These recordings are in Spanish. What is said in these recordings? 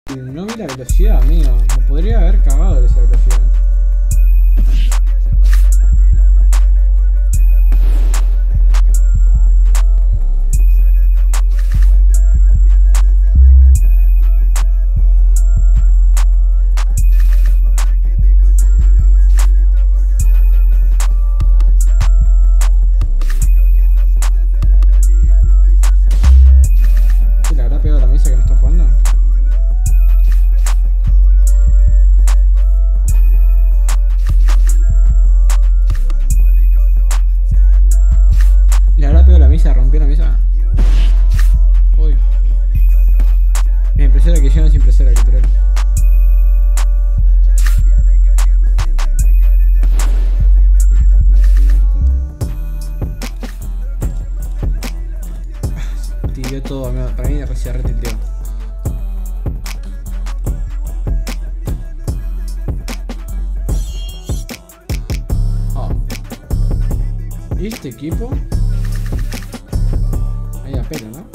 No vi la velocidad, amigo. Me podría haber cagado de esa velocidad. ¿Se le habrá pegado a la mesa que no está jugando? ¿Le habrá pegado la mesa? ¿Rompió la mesa? Uy. La impresora que yo no es impresora, literal. Tiró todo, amigo. Para mí recién retilteó. Oh. ¿Y este equipo? Ahí apelo, ¿no?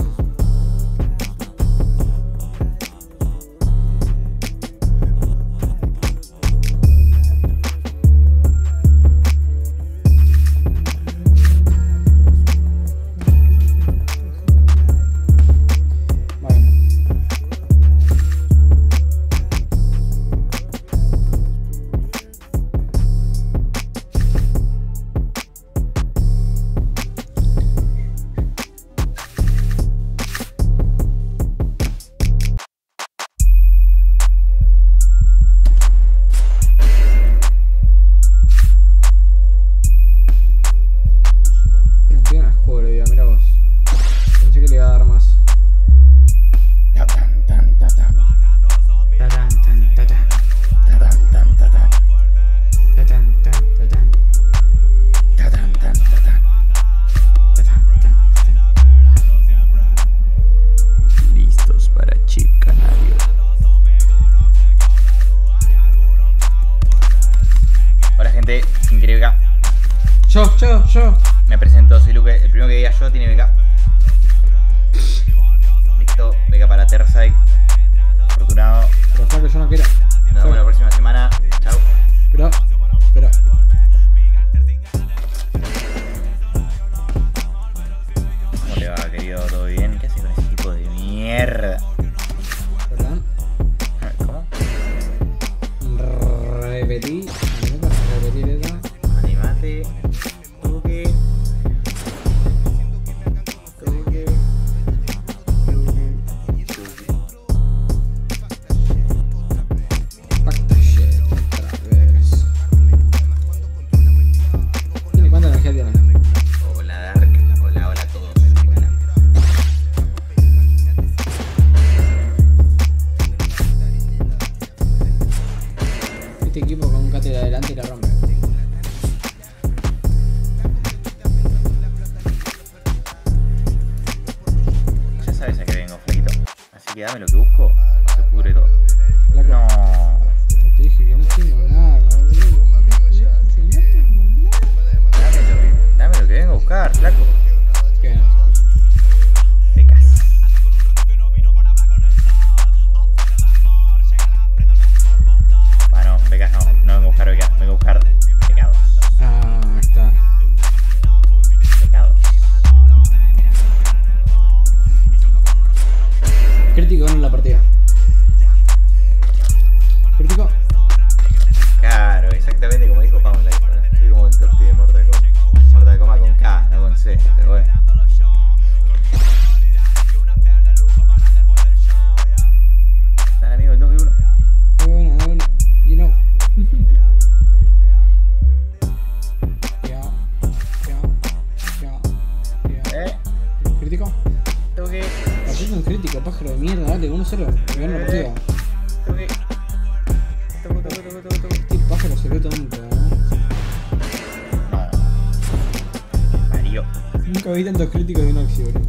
Mira vos. Pensé que le iba a dar más. Tatán, tan, tatán. Tatán, tan, tatán. Tatán, tan, tatán. Tatán, tan, tatán. Tatán, tan, tatán. Tatán, tan, tatán. Listos para Chip Canario. Hola gente, ¿quién quiere beca? Yo. Me presento, soy Luque. El primero que diga yo tiene beca. Listo, beca para Terside. Afortunado. Pero flaco, yo no quiero. Nos vemos la próxima semana. Chao. Pero. ¿Cómo te va, querido? ¿Todo bien? ¿Qué haces con ese tipo de mierda? Perdón. ¿Cómo? Repetí. ¿Me vas a repetir eso? Animate. Toque. Fuck the shit. Otra vez. ¿Tiene cuánta energía tiene? Hola Dark. Hola a todos. Hola. Este equipo con un cate de adelante la rompe. Ya sabes a qué vengo, flaquito. Así que dame lo que busco o se pudre todo. Flaco. No. Te dije que no tengo nada, boludo. Dame lo que vengo a buscar, flaco. ¿Qué? Becas. Bueno, becas no vengo a buscar becas, vengo a buscar pecados. Ah, está. Pecados. Crítico en la partida. Crítico. Claro, exactamente como dijo Paula. Soy como el torpe de Mortal Kombat. Mortal Kombat con K, no con C, pero bueno. Dale amigo, el 2 de 1. Bueno, you know. Ya. Crítico. Toque, Haciendo un crítico, pájaro de mierda, dale, 1-0. Me gana la partida. toque. Este pájaro se ve tonto, No. Mario. Nunca vi tantos críticos de un Oxy, bro.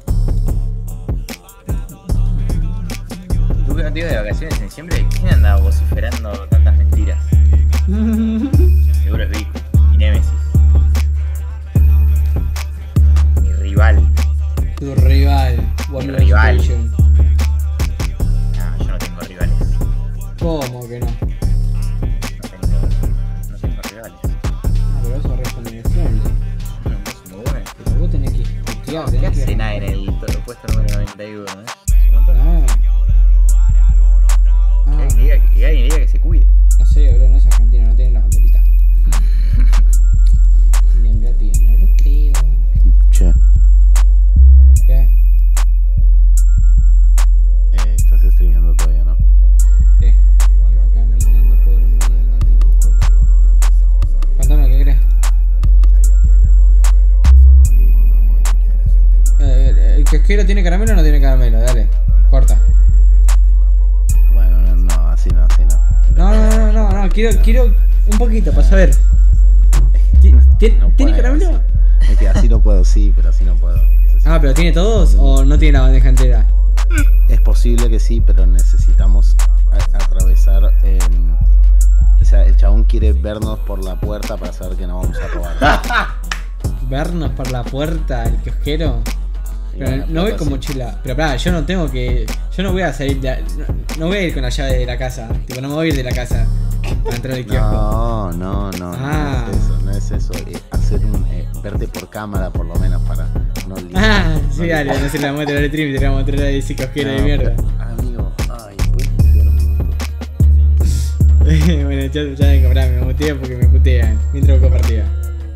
Tú que no te ibas de vacaciones en diciembre, ¿quién andaba vociferando tantas mentiras? Seguro es Vic y Nemesis. Mi rival. Tu rival. Mi rival. No, yo no tengo rival. ¿Cómo que no? No tengo rivales. Ah, pero vos sos re family friendly. Es muy bueno. Pero vos tenés que putear, ¿Qué tenés que... hace nada en el puesto número 91? Es un montón. Ah. Que alguien diga que se cuide. No sé, bro, no es argentino, no tiene la banderita. Bien rápido, no lo creo. Che, ¿Qué? estás streameando todavía, ¿no? ¿Qué? Iba caminando por el medio del... Contame, ¿qué crees? ¿El kiosquero tiene caramelo o no tiene caramelo? Dale, corta. Bueno, no, así no, así no. No, quiero un poquito para saber. No ¿Tiene puedo, caramelo? así. Es que así no puedo, sí, pero así no puedo. Ah, pero ¿tiene todos o no tiene la bandeja entera? Es posible que sí, pero necesitamos atravesar. O sea, el chabón quiere vernos por la puerta para saber que no vamos a robar. Vernos por la puerta, el kiosquero. Y Pero bueno, no voy pero con sí. mochila. Pero pará, yo no tengo que. Yo no voy a salir de. No voy a ir con la llave de la casa. Tipo, no me voy a ir de la casa para entrar al kiosco. No, Ah. no es eso. Hacer un. Verte por cámara, por lo menos, para no Ah, no sí, dale, no se la muestra el stream, te la voy a mostrar a ese kiosquero de mierda. Amigo, ay, puedes limpiar un minuto. Bueno, ya vengo, pará, me muteo porque me putean. Mientras busco partida.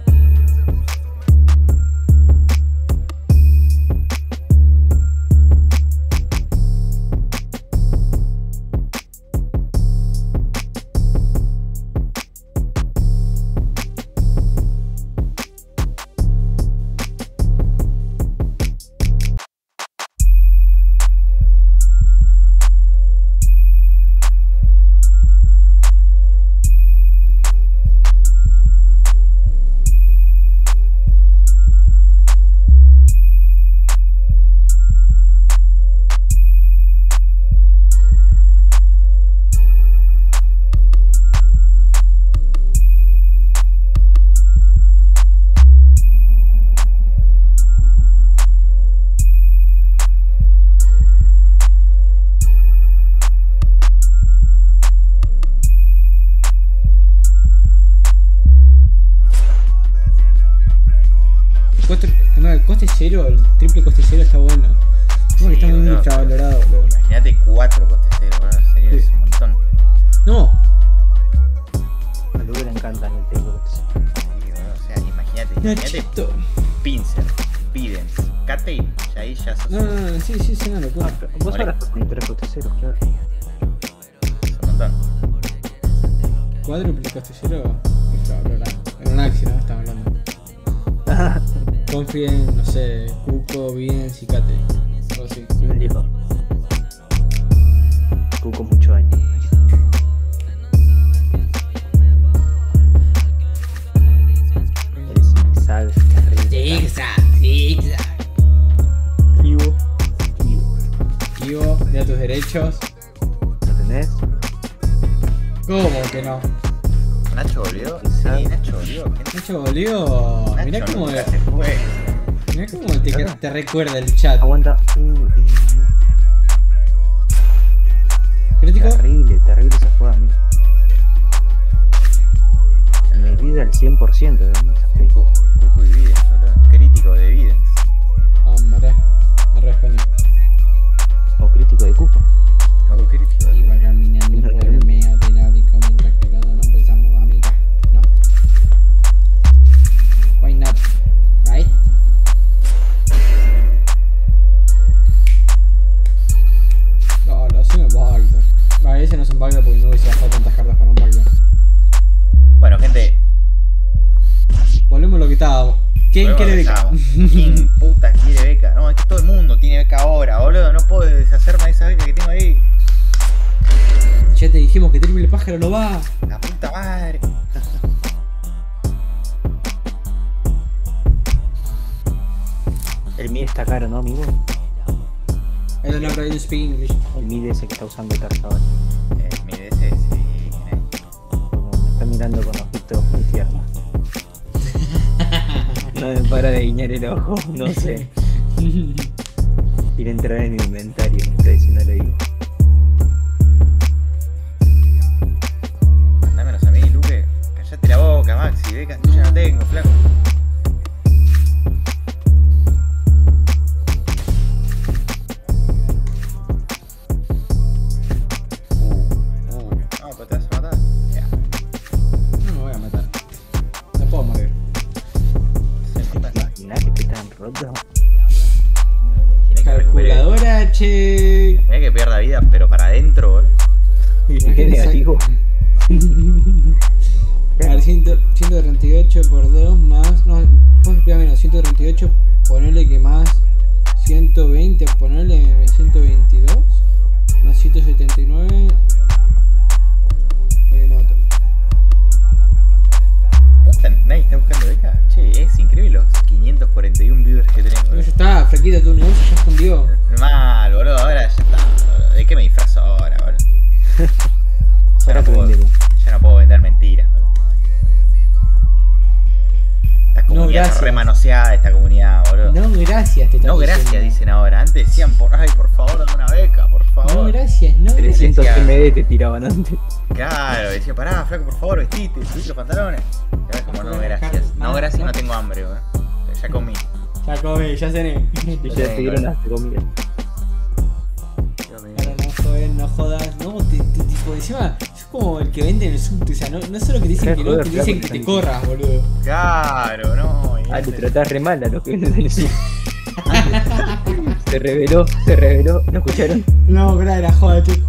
No, el coste cero, el triple coste cero está bueno. No, que está muy boludo, infravalorado, boludo. Imagínate 4 costes cero, boludo. En serio, Sí. es un montón. No, A Luke le encantan el triple. Sí, boludo, o sea, imagínate Nachito. Pincel, Bidens, Catey, y ahí ya sos No, sí, es una locura. Vos Vale. ahora estás con 3 costes cero, claro. un montón. Cuádruple coste cero, infravalorado. En un Axi, ¿no? Estamos hablando. Confiden, no sé, Cuco, bien, Cicate. Algo así. Me dijo. Cuco mucho año. El zigzag terrible. Zigzag. Ivo. Ivo, de a tus derechos. ¿Lo tenés? ¿Cómo que no? ¿Nacho volvió? Quizá. Sí, Nacho volvió. ¿Quién Nacho volvió. Mirá Nacho cómo, nunca se fue. mirá cómo te recuerda el chat. Aguanta. ¿Crítico? Terrible esa jugada, amigo. Me vida al 100%, ¿eh? Cuco y Bidens, boludo. Crítico de Bidens. Hombre, me re español. O crítico de Cuco. No, crítico. Iba caminando por el medio de la disco mientras que los dos no empezamos a mirar, ¿no? Why not? Right? No, sí me backdoor. Vale, ese no es un backdoor porque no hubiese bajado tantas cartas para un backdoor. Bueno, gente. Volvemos a lo que estábamos. ¿Quién quiere beca? ¿Quién puta quiere beca? No, es que todo el mundo tiene beca ahora, boludo. No puedo deshacerme de esa beca que tengo ahí. Ya te dijimos que triple pájaro no va. La puta madre. El MID está caro, ¿no, amigo? I don't know how to speak English. El MID ese que está usando Tarza ahora. Mi DS, sí. Me está mirando con ojitos muy tiernos. No me para de guiñar el ojo, no sé. Quiere entrar en mi inventario, me está diciendo lo digo. vida, pero para adentro, boludo. Qué negativo. A ver, 138 por 2 más. No, vos explica menos. 138, ponele que más 120, ponele 122. Más 179. Oye, no, Nadie está buscando beca. Che, es increíble los 541 viewers que tenemos. ya está, flaquita, tu negocio ya escondió. Mal, boludo, ahora ya está. Boludo. ¿De qué me disfrazo ahora, boludo? Ahora que vendemos. Ya no puedo vender mentiras, boludo. Esta comunidad está gracias. remanoseada, esta comunidad, boludo. No, gracias, te están No, gracias, diciendo. dicen ahora. Antes decían, ay, por favor, dame una beca, por favor. No, gracias, no. 300 decía- MD te tiraban antes. Claro, decía, pará, flaco, por favor, vestite, subite los pantalones. Y ahora como, no, gracias. No, gracias, no tengo hambre, boludo. Ya comí. Ya comí, ya cené. Y ya te dieron hasta comida. Ahora no joden, no jodas. No, tipo, encima, es como el que vende en el subte. O sea, no solo que te dicen que no, Joder, te dicen flaco, que te corras, boludo. Claro, no. y Ah, este- te tratás re mal a los que venden en el sur. Se reveló, ¿no escucharon? No, pero era joda, che.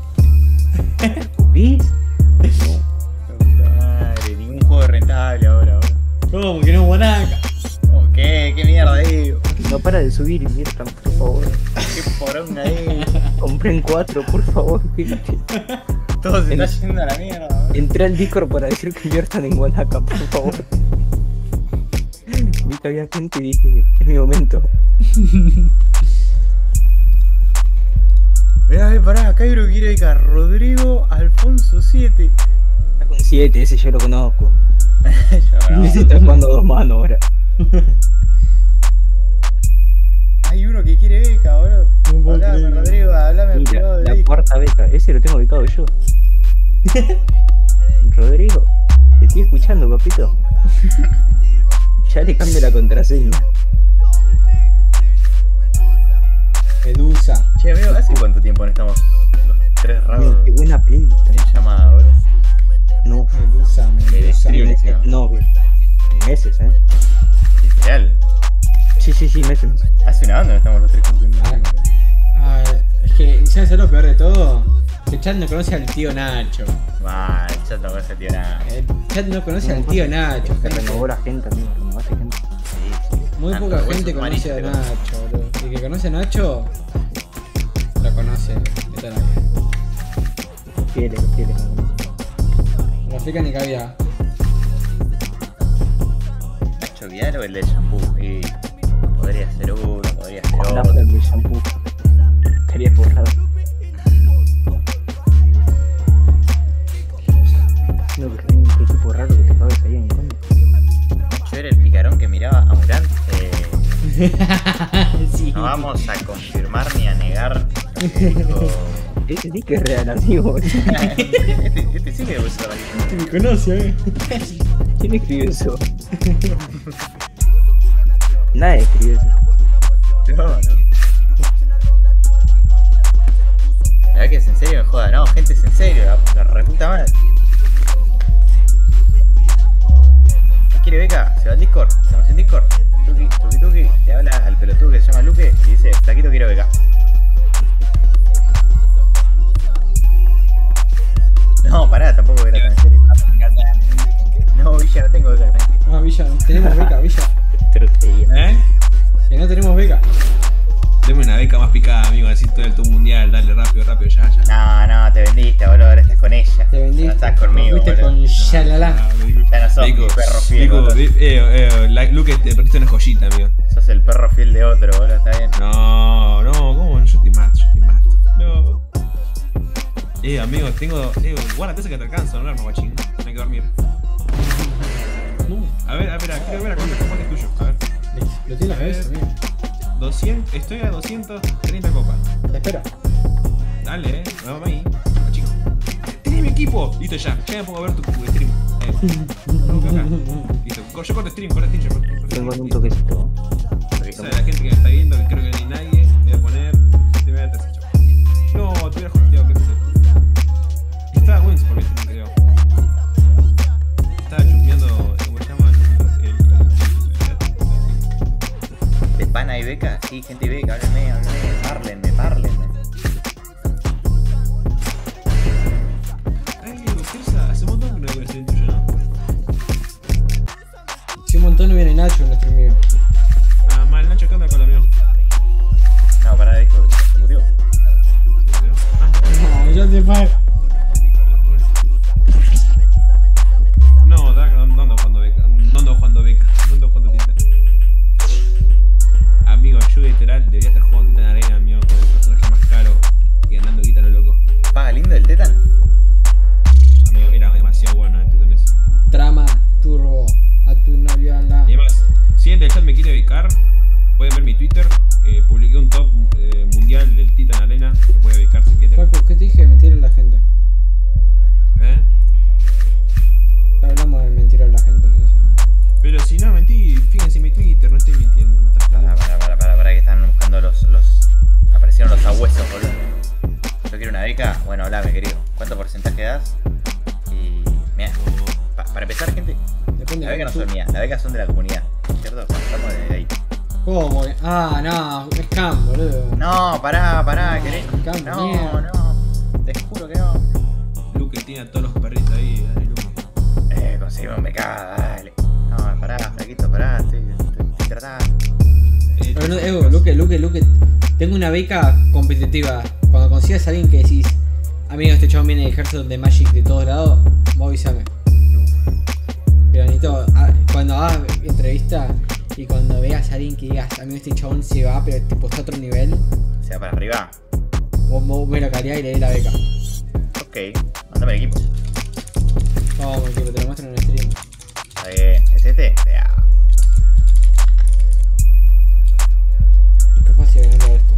¿Vís? Puta madre, ningún juego rentable ahora, boludo. ¿Cómo que no, guanaca? Oh, ¿Qué mierda digo? No para de subir, inviertan, por favor. ¿Qué poronga digo? Compren 4, por favor. Todo se está yendo a la mierda, boludo. Entré al Discord para decir que inviertan en Guanaca, por favor. Vi que había gente y dije, es mi momento. Mirá, pará, Cairo quiere beca. Rodrigo Alfonso 7. Está con 7, ese yo lo conozco. Yo no. Ese está jugando 2 manos ahora. Hay uno que quiere beca, boludo. No puedo Hablame, creer. Rodrigo, hablame en Mira, privado de la beca. cuarta beca, ese lo tengo becado yo. Rodrigo, te estoy escuchando, papito. Ya le cambio la contraseña. Medusa. Che, amigo, ¿hace cuánto tiempo no estamos los tres raros Qué buena playlist. en llamada, boludo? No, Medusa, El stream, medusa. encima. no, meses, Literal. Sí, meses. Hace una banda no estamos los tres juntos en Ah, ah, es que, ¿sabes lo peor de todo? Que Chad no conoce al tío Nacho. Mal, ya tocó ese tío nada. Chad no conoce al tío Nacho. Se gente. renovó la gente, amigo, renovaste gente. Sí. Muy Ah, poca pero gente vos sos conoce a marista, Nacho, boludo. El que conoce a Nacho, lo conoce de toda la vida. Fieles. No explica ni cabía. Nacho Vidal o el del shampoo. Y podría ser uno, podría ser Ojalá otro. fuera el de shampoo. Estaría borrado. No, pero hay un equipo raro que te pagues ahí en contra. Nacho era el picarón que miraba a Murán. Sí. No vamos a confirmar ni a negar lo que dijo. Ese sí que es real, amigo. Este sí que puso la Me conoce, ¿Quién escribió eso? Nadie escribió eso. No. La verdad que es en serio, me joda. No, gente, es en serio, la reputa madre. ¿Quiere beca? Se va al Discord, estamos en Discord. Tuki, te habla al pelotudo que se llama Luque y dice, flaquito, quiero beca. No, pará, tampoco beca tan en serio. No, Villa, no tengo beca, tranquilo. Ah, Villa, tenemos beca, Villa. Te lo creía. ¿Eh? Que no tenemos beca. Deme una beca más picada, amigo, así todo el tour mundial, dale rápido, ya. No, te vendiste, boludo, ahora estás con ella. Te vendiste. No estás conmigo, Fuiste boludo. con Shalala. Ya no sos mi perro fiel, boludo. Luke, te perdiste una joyita, amigo. Sos el perro fiel de otro, boludo, está bien. No, ¿cómo? Yo te mato. No. Amigo, guárdate ese que te alcanza, no, guachín. No hay que dormir. No, A ver, quiero ver a cuánto es tuyo. A ver. lo tiene la cabeza, amigo. 200, estoy a 230 copas. Te espero. Dale, vamos ahí. Ah, chico. Tenés mi equipo. Listo, ya me pongo a ver tu stream. Vamos acá. Listo, yo corto stream, Tengo un toquecito. Esa de la gente que me está viendo, que creo que no hay nadie, voy a poner. Te voy a dar ese. No, te hubiera hosteado, qué sé. Estaba Wins por mi stream, creo. Estaba chusmeando, ¿cómo se llama? ¿De pana y beca? Sí, gente y beca, háblenme, párlenme. Nacho en el stream mío. Ah, mal, Nacho, ¿qué onda con la mío? No, pará, dijo que se murió. ¿Se murió? Ah, No, ya te fue. no, no ando jugando beca. No ando jugando beca. No ando jugando Titan. Amigo, yo literal debería estar jugando Titan Arena, amigo, con el personaje más caro y ganando guita lo loco. ¿Paga lindo el Tetan? Amigo, era demasiado bueno el Titan ese. Trama turbo a tu novia la. Y además, si alguien del chat me quiere becar, pueden ver mi Twitter. Publiqué un top mundial del Titan Arena. Se puede becar si quiere. Paco, ¿qué te dije de mentir a la gente? ¿Eh? Hablamos de mentir a la gente. Eso. Pero si no mentí, fíjense en mi Twitter, no estoy mintiendo. Me estás Para que están buscando los. Aparecieron los abuesos, boludo. Yo quiero una beca. Bueno, hablame, querido. ¿Cuánto porcentaje das? Y. Mira, para empezar, gente, Depende la de beca no tú. son mías, la beca son de la comunidad, ¿cierto? Estamos desde ahí. ¿Cómo? Ah, no, es cam, boludo. No, pará, querés. Cambio, No, mierda. no. Te juro que no. Luke tiene a todos los perritos ahí, dale Luke. Conseguimos un becada, dale. No, pará, flaquito, pará, estoy tratando. Pero no, Luque, tengo una beca competitiva. Cuando consigas a alguien que decís, amigo, este chabón viene del ejército de Magic de todos lados, vos avísame. Pero necesito, cuando hagas entrevista y cuando veas a alguien que digas, amigo, este chabón se va, pero tipo está a otro nivel, O sea, para arriba. vos me lo calidad y le dé la beca. Ok, mándame el equipo. Vamos, equipo, te lo muestro en el stream. Está bien. ¿Es este? Ya. Qué fácil ganar esto.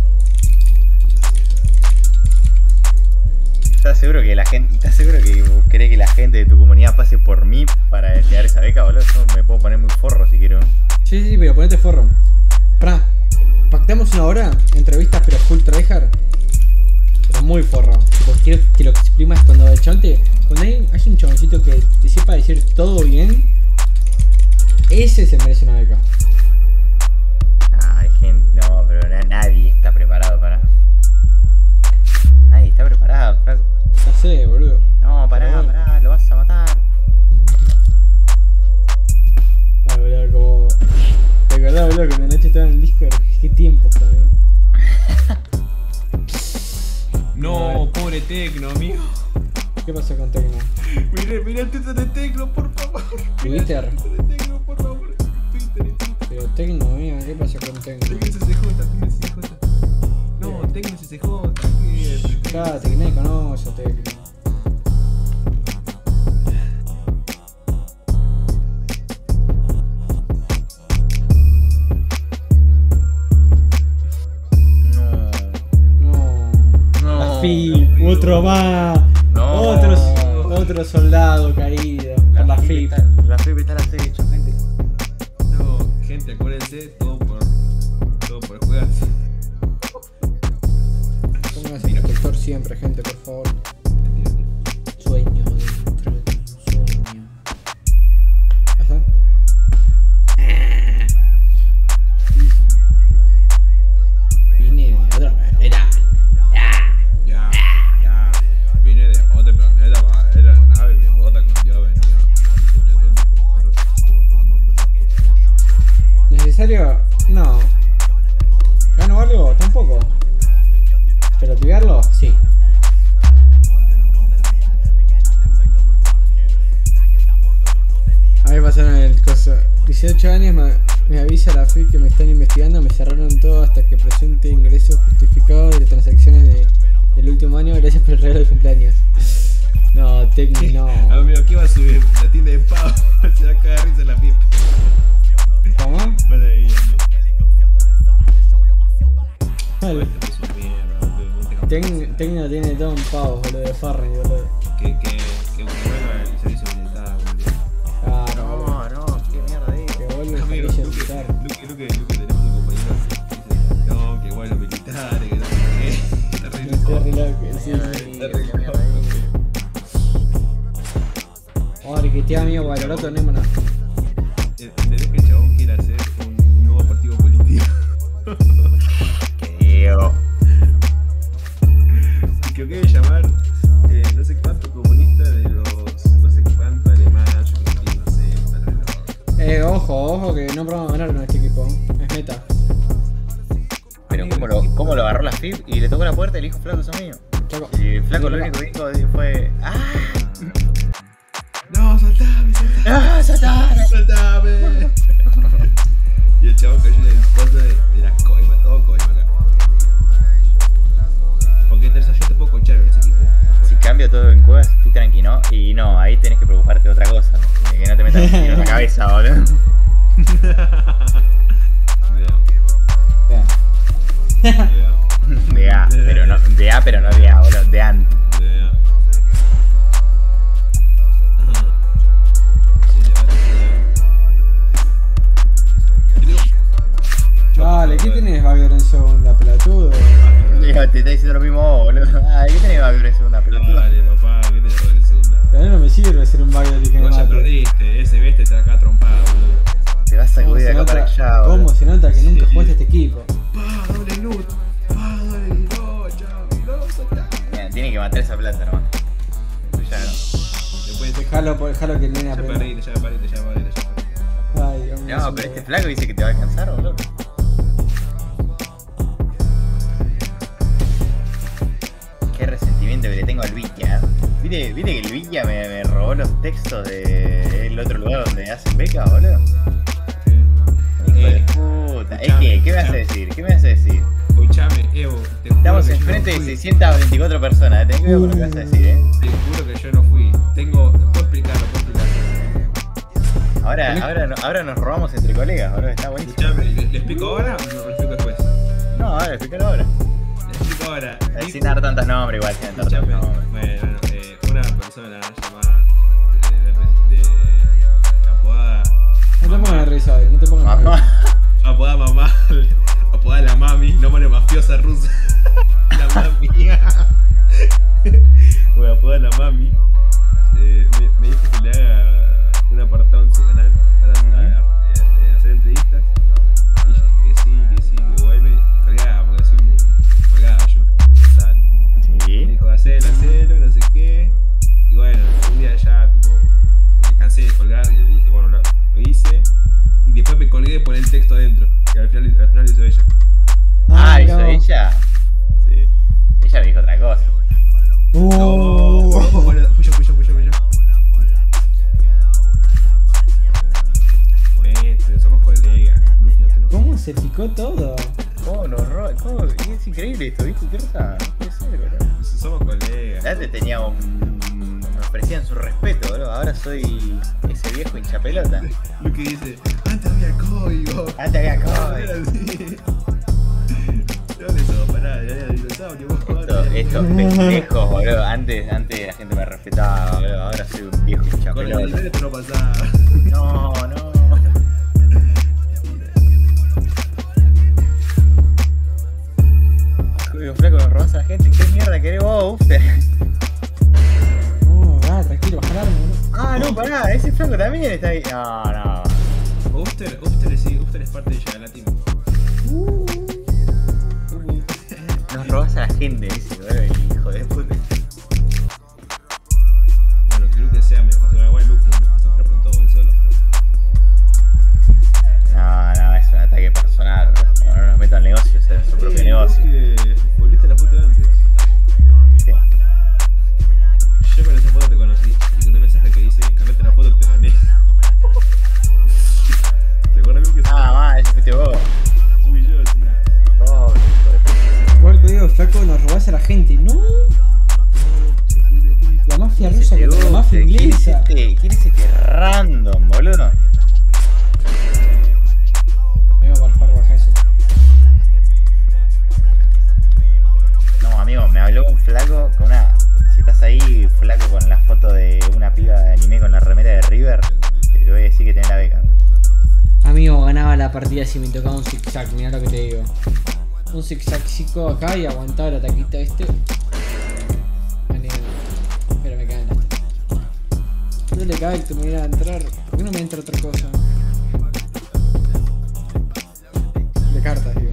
¿Estás seguro que vos querés que la gente de tu comunidad pase por mí para llegar esa beca, boludo? Yo me puedo poner muy forro si quiero. Sí, pero ponete forro. Pará, pactamos una hora, entrevistas pero full tryhard. Pero muy forro. Porque quiero que lo exprimas cuando el chabón cuando hay un chaboncito que te sepa decir todo bien, ese se merece una beca. Hay gente. No, pero nadie está preparado para. Nadie está preparado, flaco. Ya sé, boludo. No, pará, lo vas a matar. Ah, boludo, como. ¿Te acordás, boludo, cuando Nacho estaba en el Discord? Qué tiempos también. No, pobre Tecno, amigo. ¿Qué pasó con Tecno? Mirá el Twitter de Tecno, por favor. ¿Twitter? El Twitter de Tecno, por favor. Twitter. Pero Tecno, amigo, ¿qué pasó con Tecno? Tecno SSJ. No, Tecno SSJ. Claro, Tecno conoce a Tecno. La FIP, otro más. No. Otro soldado caído por la FIP. La FIP está al acecho, gente. No, gente, acuérdense, todo por jugar. Pónganse protector siempre, gente, por favor. Sueño dentro de un sueño. ¿Ajá? Vine de otra manera. Ya. Vine de otro planeta para ver la nave y mi bota con Dios venía. ¿Necesario? No. ¿Gano algo? Tampoco. ¿Pero tigarlo? Sí. A mí pasaron el coso. 18 años me avisa la FIP que me están investigando, me cerraron todo hasta que presente ingresos justificados de las transacciones del último año. Gracias por el regalo de cumpleaños. No, Tecni, no. Amigo, ¿qué va a subir? La tienda de pavo. Se va a cagar risa la pipa. ¿Cómo? Maravilla. Vale. Es una mierda, boludo. Tecno tiene todo un pavo, boludo, de Farren, boludo. Que vuelva el servicio militar, boludo. Claro, No, qué mierda es. que vuelve el Amigo, servicio Luque, militar. tenemos un compañero que dice, no, que bueno, militares, que no sé qué. Está re Está loco. re loco, sí, Mierda sí. ahí, qué mierda ahí. Ahora que te da miedo para el otro, no hay nada. ¿Entendés que el chabón quiere hacer un nuevo partido político? ¿Qué digo? Y que quiere llamar no sé cuánto comunista de los no sé cuánto alemán, yo creo que no sé, para no. Ojo, ojo que no vamos a ganar con este equipo. Es meta. Pero ¿cómo lo agarró la FIB y le tocó la puerta y le dijo flaco, eso mío? Flaco. Y el flaco lo único que dijo fue. ¡Ah! No, saltame, saltame. ¡Ah, saltame! Saltame. Y el chabón cayó en el fondo de las coimas, todo coima acá. Porque Terza, yo te puedo cochar en ese equipo. Si cambio todo en cuevas, estoy tranquilo. Y no, ahí tenés que preocuparte de otra cosa. De que no te metas un tiro en la cabeza, boludo. De A, pero no de A, boludo. De AN. Dale, ¿qué tenés Bagger en segunda, pelotudo? Digo, te está diciendo lo mismo vos, boludo. Ay, ¿qué tenés Bagger en segunda pelota? Dale, papá, ¿qué tenés que ver en segunda? A mí no me sirve ser un Bagger y que me Vos ya mate. perdiste, ese bestia está acá trompado, boludo. Te vas a sacudir de acá para allá, boludo. ¿Cómo se nota que nunca Sí. jugaste este equipo? Pa, doble loot. Pa, doble no, chao. No, saltame. Mira, tiene que matar esa planta, hermano. Ya no. Después Dejalo que el nene ya aprenda. perdiste, ya perdiste. Ay, Dios mío. No, pero este flaco dice que te va a alcanzar, boludo. Qué resentimiento que le tengo al Villa. ¿Viste que el Villa me robó los textos del otro lugar donde hacen beca, boludo? Hijo de puta. Es que, ¿qué me vas a decir? ¿Qué me vas a decir? Escuchame, Evo, te juro Estamos que yo enfrente no de fui. 624 personas. Tenés que ver por lo que vas a decir, Te juro que yo no fui. Puedo explicarlo. Ahora nos robamos entre colegas, boludo. Está buenísimo. Escuchame, ¿le explico ahora o lo explico después? No, ahora, explícalo ahora. Le explico ahora. Sin dar tantos nombres, igual, sin dar tantos Escuchame, nombres. bueno, una persona llamada de apodada No te pongas nervioso, no te pongas nervioso. Mamá. apodada mamá, apodada la mami, nombre mafiosa rusa. La mami. Bueno, apodada la mami. Me dijo que le haga un apartado en su canal para hacer entrevistas. Y yo dije que sí, que bueno, y colgaba, porque así colgaba yo. Me Sí. dijo, hacelo, no sé qué. Y bueno, un día ya, tipo, me cansé de colgar y le dije, bueno, lo hice. Y después me colgué por el texto adentro, que al final lo hizo ella. Ah, ¿hizo no. ella? Sí. Ella me dijo otra cosa. No, bueno, fui yo. Somos colegas. Luffy, no te enojes. ¿Cómo se picó todo? ¿Cómo nos roba? ¿Cómo? Es increíble esto, ¿viste? ¿Qué risa? No puede ser, boludo. Somos colegas. Antes tenía me ofrecían su respeto, boludo. Ahora soy ese viejo hinchapelota. Luffy dice, antes había código. Antes había código. ¿Dónde sos? Pará, era dinosaurio. Estos pendejos, boludo. Antes la gente me respetaba, boludo. Ahora soy un viejo Con el hinchapelota. dinero esto no pasaba. No. Digo, flaco, nos robás a la gente. ¿Qué mierda querés vos, Ufter? No, va, tranquilo, baja el arma, boludo. Ah, no, pará. Ese flaco también está ahí. No. Uster es parte de Yagalatín. Nos robás a la gente, dice, boludo. El hijo de puta. Bueno, creo que sea mejor. Igual Luffy me siempre preguntó el solo. No, es un ataque personal, bro. Como no nos metan al negocio, es su propio negocio. Volviste la foto de antes. Sí. Yo con esa foto te conocí. Y con un mensaje que dice, cambiaste la foto, te gané. ¿Te acuerdas lo que Ah, ese fuiste vos. fui yo, sí? Oh, hijo de puta. Igual código flaco, nos robás a la gente. No, la mafia rusa Ese contra la mafia Ufter, inglesa. ¿Quién es este random, boludo? Por favor, baja eso. No, amigo, me habló un flaco con una... Si estás ahí, flaco con la foto de una piba de anime con la remera de River, te voy a decir que tenés la beca. Amigo, ganaba la partida si me tocaba un zigzag, mirá lo que te digo. Un zigzagcico acá y aguantaba el ataquito este. Gané. Pero me caen las... No le cae que me iba a entrar. ¿Por qué no me entra otra cosa? De cartas, digo.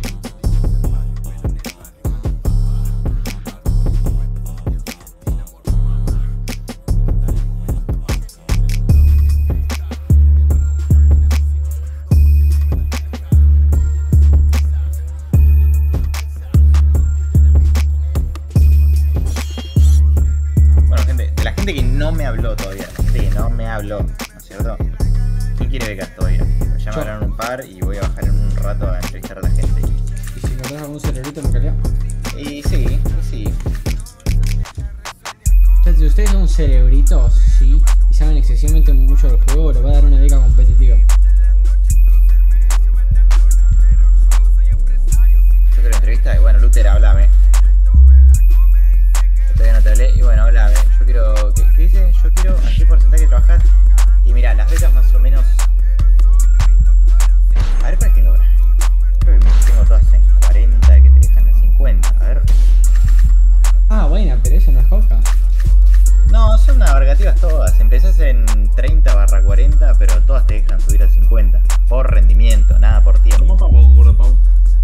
gente que no me habló todavía. La gente que no me habló, ¿no es cierto? ¿Quién quiere becas todavía? Ya me hablaron un par y voy a bajar en un rato a entrevistar a la gente. ¿Y si encontrás algún cerebrito me calea? Y sí, sí. Si ustedes son cerebritos, sí, y saben excesivamente mucho del juego, les va a dar una beca competitiva. Yo quiero entrevista y bueno, Luther, háblame. Yo todavía no te hablé y bueno, háblame. Yo quiero. ¿Qué dice? Yo quiero. ¿A qué porcentaje trabajar? Y mirá, las becas más o menos. A ver, ¿cuál tengo ahora? Creo que tengo todas en 40 que te dejan en 50. A ver. Ah, buena, pero eso no es Hawka. No, son abarcativas todas. Empezás en 30/40, pero todas te dejan subir a 50. Por rendimiento, nada por tiempo. ¿Cómo pago, gordo Pau?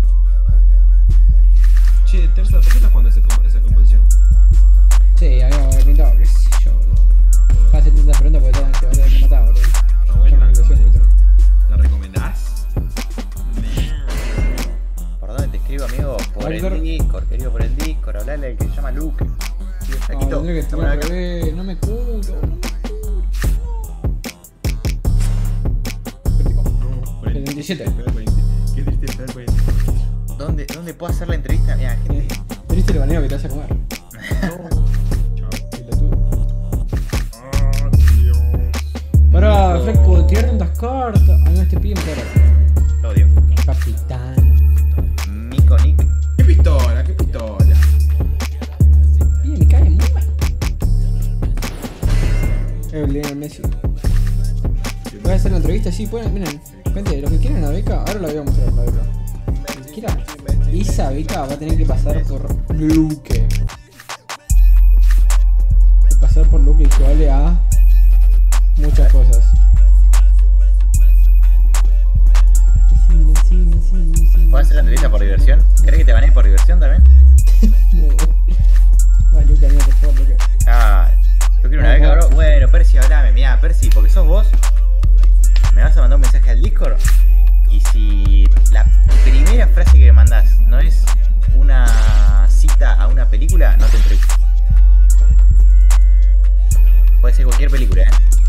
Che, Terza, ¿por qué estás jugando esa composición? Sí, había pintado, qué sé yo, boludo. Hace tantas preguntas porque te van a tener que matar, boludo. Está buena. Recomendación, boludo. ¿La recomendás? ¿Por dónde te escribo, amigo? Por Valgor. el Discord, querido, por el Discord. Hablale al que se llama Luke. Sí, No, Saquito, tendré que estamos tirar al acá. revés, no me cubro, no me cubro. No, 77. Qué triste esperar 40. ¿Dónde puedo hacer la entrevista? Mira, gente. ¿Viste el baneo que te vas a comer? Chao. Pelotudo. Ah, Dios. Pará, Nico. flaco, tirar tantas cartas. Ah, no, este pibe me caga. Lo odio. Capitán. Nico Nick. ¿Qué pistola? ¿Qué pistola? Pibe, me cae muy mal. Lionel Messi. Voy a hacer la entrevista, sí, pueden, miren. Gente, los que quieren la beca, ahora la voy a mostrar la beca. Los que quieran, esa beca va a tener que pasar por Luke. Pasar por Luke equivale a muchas cosas. ¿Puedo hacer la entrevista por diversión? ¿Querés que te banee por diversión también? Vale, Luke, amigo, por favor, Luke. Ah, yo quiero una beca, bro. Bueno, Percy, hablame. Mirá, Percy, porque sos vos. Me vas a mandar un mensaje al Discord. Y si la primera frase que me mandás no es una cita a una película, no te entrevisto. Puede ser cualquier película,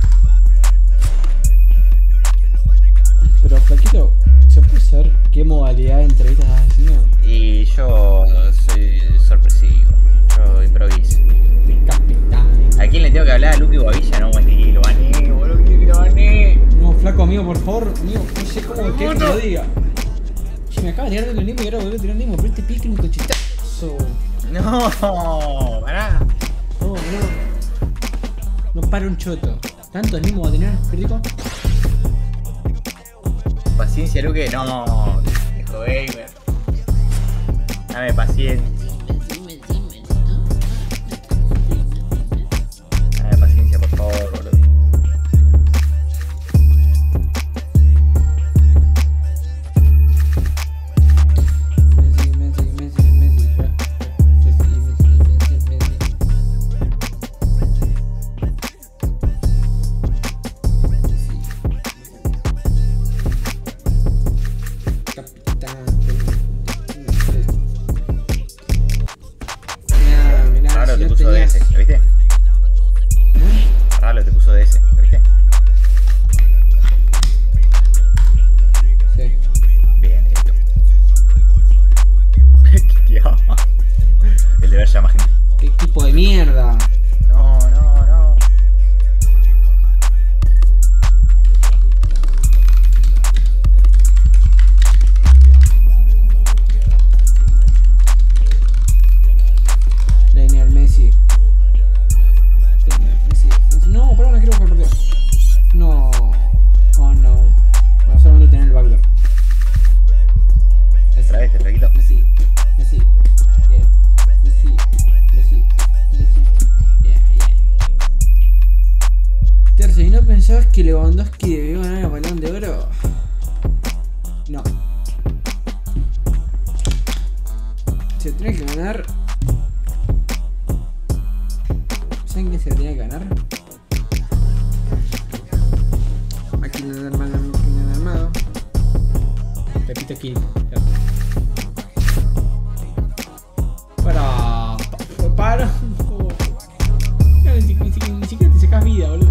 Pero, flaquito, ¿se puede saber qué modalidad de entrevistas estás haciendo? Y yo soy sorpresivo. Yo improviso. Capitán. ¿A quién le tengo que hablar? A Luque Guavilla, no, es que lo bané, boludo, quiero que lo bané. No, flaco, amigo, por favor, amigo, no sé cómo que te lo diga. Si me acabas de tirar del Nemo y ahora volví a tirar Nemo, pero este pique es un cochetazo. No, pará. No. No para un choto. ¿Tanto Nemo va a tener, crítico? Paciencia, Luque, no, viejo gamer. Dame paciencia. Dame paciencia, por favor, boludo. Raro te puso DS, ¿lo viste? Raro te puso DS, ¿lo viste? Sí. Bien, listo. ¿Qué tío? El de ver ya más gente. ¿Qué tipo de mierda? No. Lionel Messi. No, pero no quiero jugar partido. No. Oh no. Vamos solamente tener el backdoor. Otra vez, flaquito. Messi. Yeah. Messi. Yeah. Tercio, ¿y no pensabas que Lewandowski debió ganar el Balón de Oro? No. Se tiene que ganar. ¿Saben qué se tiene que ganar? Máquina de armado. Pepito King. Para. Ni siquiera te sacas vida, boludo.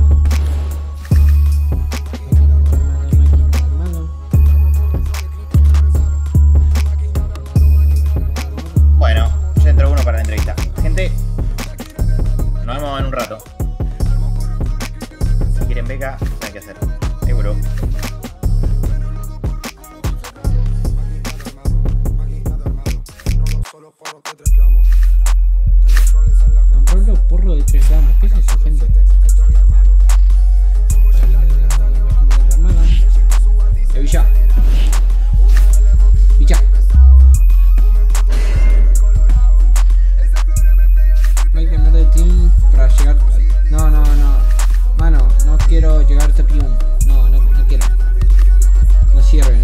Bueno, ya entró uno para la entrevista. Gente, nos vemos en un rato. Si quieren beca, saben qué hacer. Seguro. Porro de 3 gramos, ¿qué es eso, gente? Villa. Villa. Hay que cambiar de team para llegar. No. Mano, no quiero llegar a Pium. No quiero. No sirve.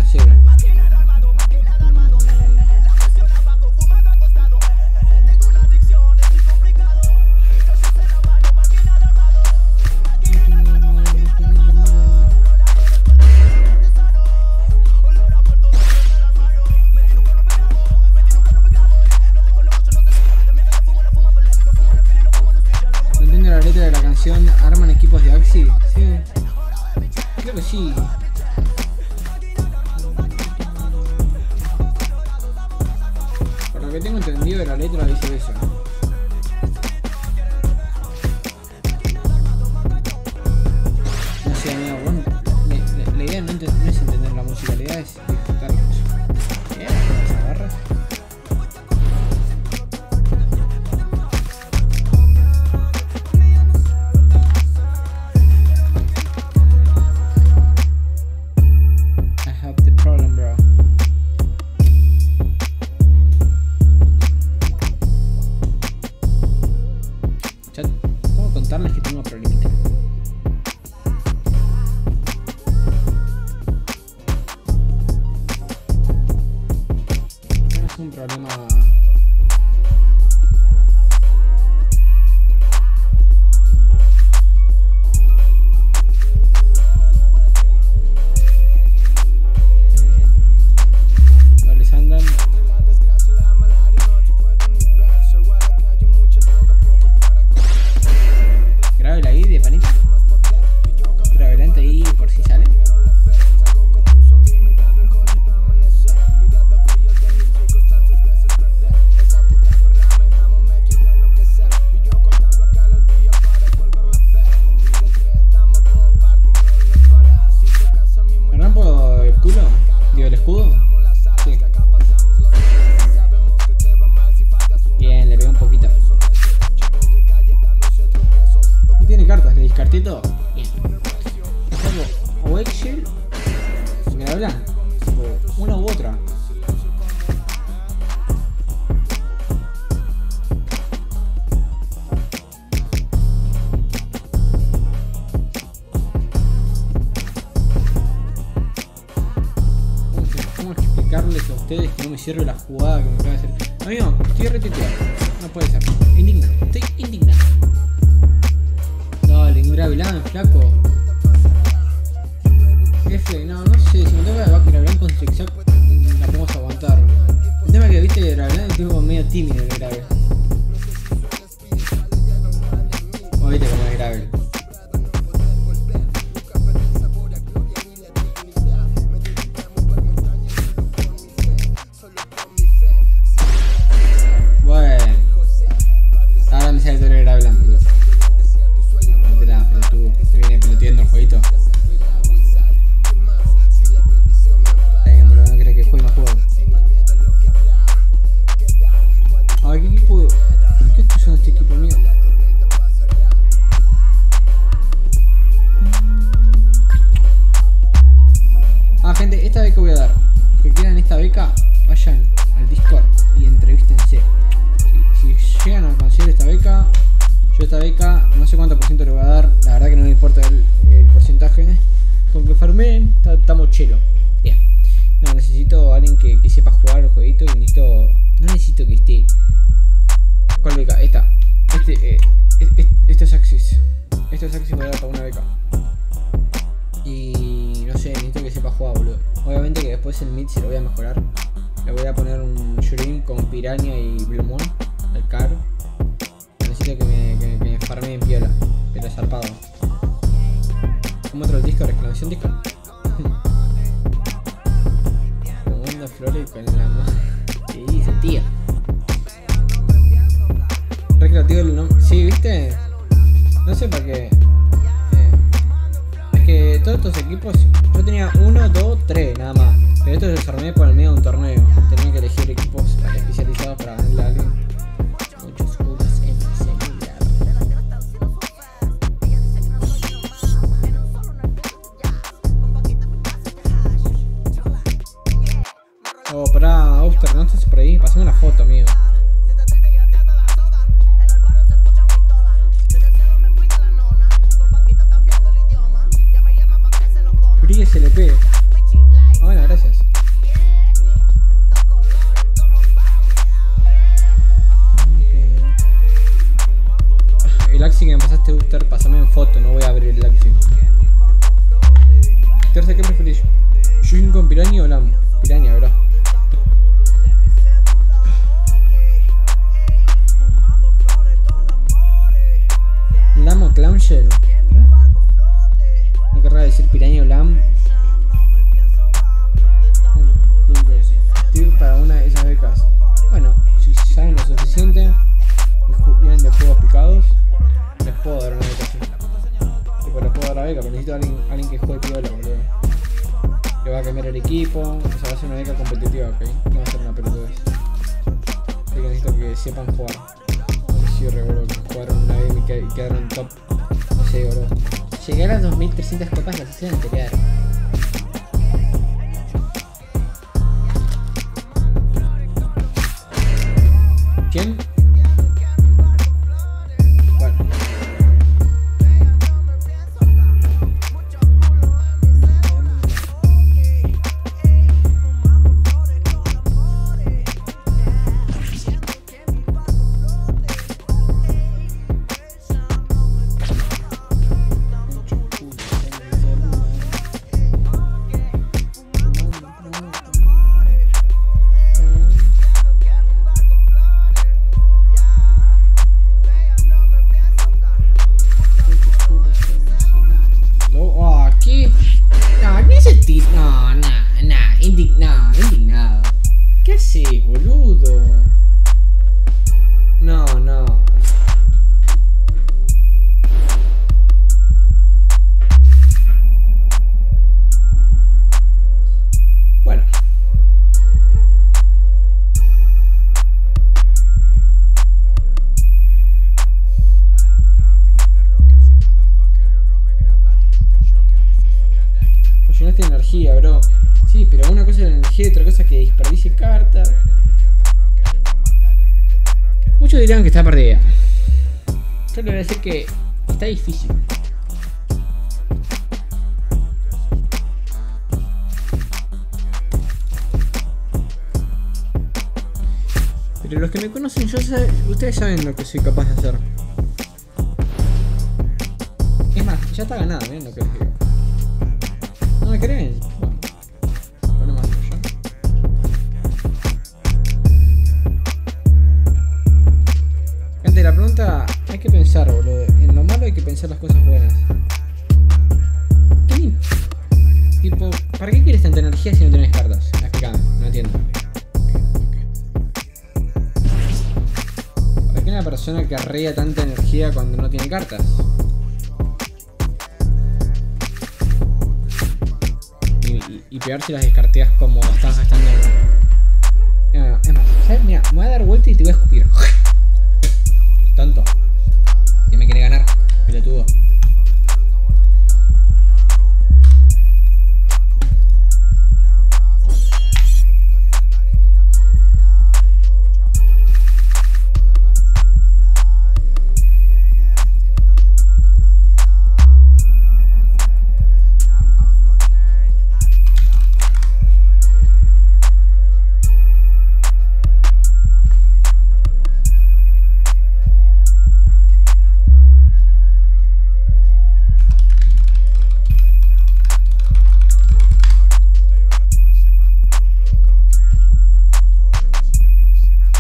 De la canción ¿Arman equipos de Axi? Sí. Creo que sí. Por lo que tengo entendido de la letra dice eso. No sé, amigo, bueno, la idea no es entender la música, la idea es disfrutarla. ¿Las agarras? Puedo contarles que tengo problemita. No es un problema. ¿Les andan? Grábela ahí de panita. Gravelante ahí por si sale. ¿Me rampo el culo? Digo, el escudo. Sí. Bien, le pegué un poquito. Tiene cartas, le descarté todo. Bien. O Excel, me hablan. Una u otra. ¿Cómo explicarles a ustedes que no me sirve la jugada que me acaba de hacer? Amigo, estoy retuiteado. No puede ser. Indignado. Estoy indignado. Dale, Gravelán, flaco. F, no sé, si me toca Gravelán con Trixac la podemos aguantar. El tema es que viste Gravelán es tipo medio tímido el Gravel. O viste como es Gravel. Bueno. Ahora me sale todo el Gravelán, boludo. Se viene peloteando el jueguito. Boludo, no creo que juegue más juegos. A ver, ¿qué equipo? ¿Qué estoy usando este equipo mío? Gente, esta beca voy a dar. Los que quieran esta beca, vayan al Discord y entrevístense. Si llegan a conseguir esta beca, yo esta beca no sé cuánto por ciento le voy a dar. La verdad que no me importa el porcentaje. Con que farmeen, estamos chelo. Bien. No, necesito a alguien que sepa jugar el jueguito y necesito. No necesito que esté. ¿Cuál beca? Esta. Esto es Axis. Esto es Axis, voy a dar para una beca. Y no sé, necesito que sepa jugar, boludo. Obviamente que después el mid se lo voy a mejorar. Le voy a poner un Shuriken con Piranha y Blue Moon al car. Necesito que me farmeen piola. Pero zarpado. ¿Cómo otro el disco? ¿Reclamación disco? Como anda Flores con la mano. ¿Qué dice, tío? Recreativo el nombre. Sí, ¿viste? No sé para qué. Es que todos estos equipos. Yo tenía 1, 2, 3 nada más. Pero estos los armé por el medio de un torneo. Tenía que elegir equipos especializados para ganarle a alguien. Muchos juegos en mi celular. Oh, pará, Auster, ¿no estás por ahí? Pasame una foto, amigo. Free SLP. Ah, bueno, gracias. El Axi que me pasaste, Buster, pasame en foto, no voy a abrir el Axi. Tercer, ¿qué preferís? ¿Shin con Piranha o Lam? Piranha, bro. ¿Lam o Clamshell? No querrá decir Piranha o Lam. Estoy para una de esas becas. Bueno, si saben lo suficiente, vienen de juegos picados, les puedo dar una beca así. Tipo, les puedo dar la beca, pero necesito a alguien que juegue piola, boludo. Que va a cambiar el equipo, o sea, va a ser una beca competitiva, ok. No va a ser una pelotudez. Así que necesito que sepan jugar. No sé si recuerdo que jugaron una vez y quedaron top. No sé, boludo. Llegué a las 2300 copas la sesión anterior. ¿Quién? Bueno. Indignado. ¿Qué haces, boludo? No. Bueno. Llenaste de energía, bro. Sí, pero una cosa es la energía y otra cosa es que desperdicie cartas. Muchos dirán que está perdida. Yo le voy a decir que está difícil. Pero los que me conocen, ustedes saben lo que soy capaz de hacer. Es más, ya está ganada, miren lo que les digo. ¿No me creen? Bueno, más yo. Gente, la pregunta hay que pensar, boludo. En lo malo hay que pensar las cosas buenas. ¿Qué? Tipo, ¿para qué quieres tanta energía si no tenés cartas? Explícame, no entiendo. ¿Para qué una persona carrea tanta energía cuando no tiene cartas? Y peor si las descarteas como estás gastando. Es más, ¿sabes? Mira, me voy a dar vuelta y te voy a escupir. Tonto. ¿Qué me quiere ganar? Pelotudo.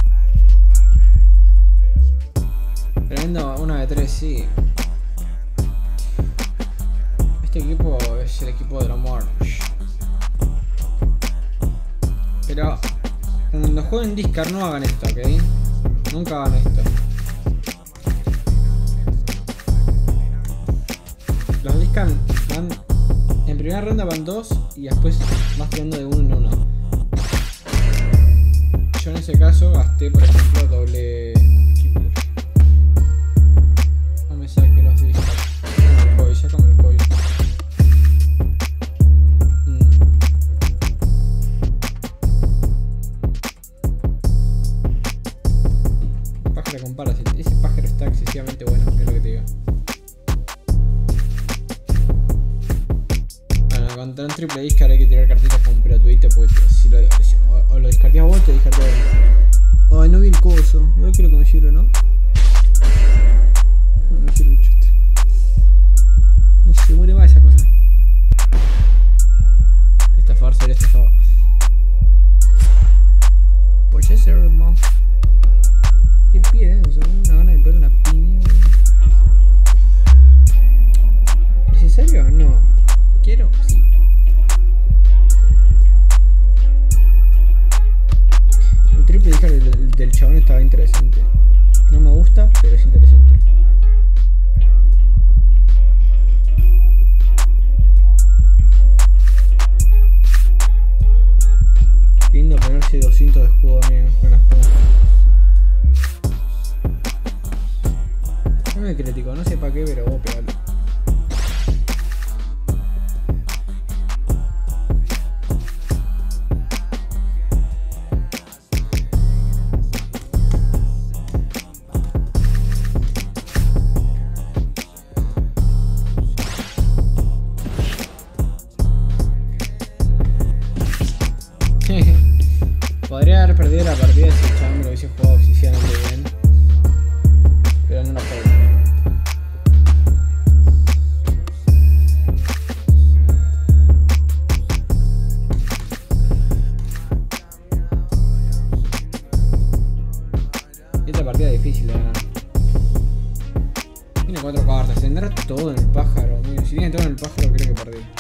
Tremendo 1 de 3, sí. equipo es el equipo de la muerte. Pero cuando jueguen Discord no hagan esto, ¿ok? Nunca hagan esto. Los Discord van... En primera ronda van 2 y después vas tirando de uno en uno. Yo en ese caso gasté, por ejemplo, doble... No me saque los Discord. Sácame el pollo. Pájaro compara, ese pájaro está excesivamente bueno, es lo que te digo. Bueno, contra un triple Discord hay que tirar cartitas con un pelotuito porque si lo, o lo descartías vos te descarté vos. Ay, no vi el coso. Igual quiero que me sirve, ¿no? No me sirve el chute. No se muere más esa cosa. Estafar, ser estafado. Pues ese hermano. ¿Qué pide? O sea, una gana de pegar una piña. ¿Es en serio? No. ¿Quiero? Sí. El triple Discord del chabón estaba interesante. No me gusta, pero es interesante. Lindo ponerse 200 de escudo, amigos, con las cosas. No me crítico, no sé para qué, pero vos pegalo. Podría haber perdido la partida si el chabón me lo hubiese jugado excesivamente bien. Pero no la juego. Esta partida es difícil de ganar. Tiene 4 cartas, tendrá todo en el pájaro. Amigo. Si tiene todo en el pájaro creo que perdí.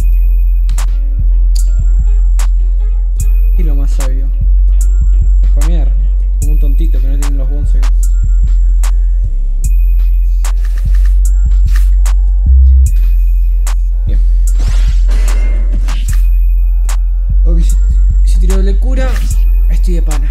Y lo más sabio. Spamear, como un tontito que no tiene los bonsai. Bien. Ok, si tiro de cura, estoy de pana.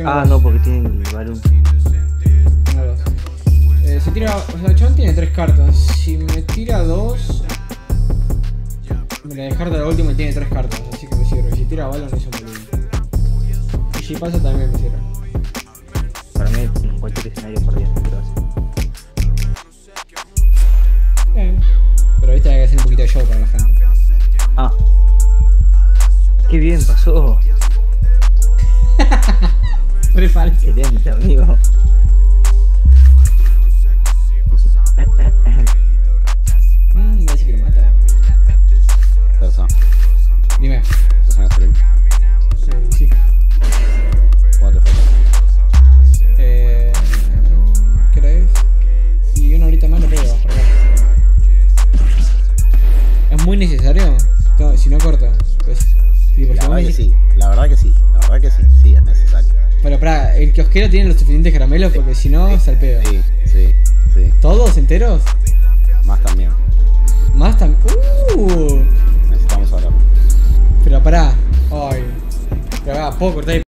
Tengo Ah, dos. no, porque tienen el balón. Tengo dos. Se tira. O sea, el chabón tiene 3 cartas. Si me tira 2. Me la descarta la última y tiene 3 cartas. Así que me sirve. Si tira balón es un boludo. Y si pasa también me sirve. Para mí, en cualquier escenario perdía. Pero viste hay que hacer un poquito de show para la gente. Ah. Qué bien pasó. Re falso. Excelente, amigo. Me parece que lo mata. Persona. Dime. ¿Estás en stream? Sí. ¿Cuánto te falta? ¿Qué hora es? Y una horita más no puedo bajar. ¿Es muy necesario? No, si no corto. Pues, tipo, La si vos me verdad que decís- sí, la verdad que sí, la verdad que sí, sí, es necesario. Pero pará, el kiosquero tiene los suficientes caramelos porque si no, se al pedo. Sí, sí, sí, ¿Todos enteros? más también. Más también. Necesitamos hablar. Pero pará. Ay. Pero va, puedo cortar y